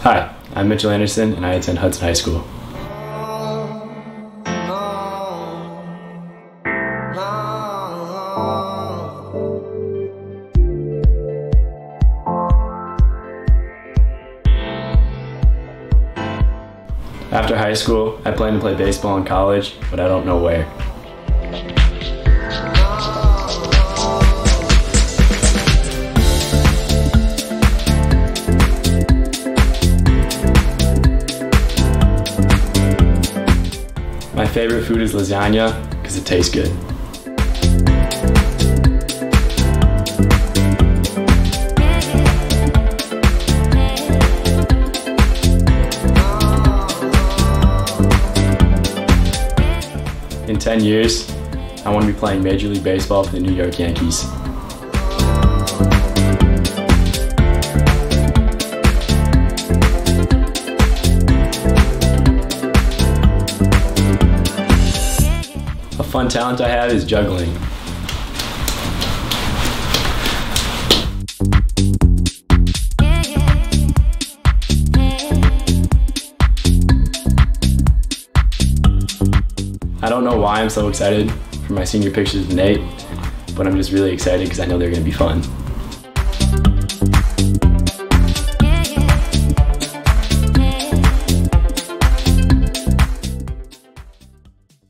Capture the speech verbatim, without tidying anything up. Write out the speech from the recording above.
Hi, I'm Mitchell Anderson and I attend Hudson High School. After high school, I plan to play baseball in college, but I don't know where. My favorite food is lasagna because it tastes good. In ten years, I want to be playing Major League Baseball for the New York Yankees. A fun talent I have is juggling. I don't know why I'm so excited for my senior pictures with Nate, but I'm just really excited because I know they're going to be fun.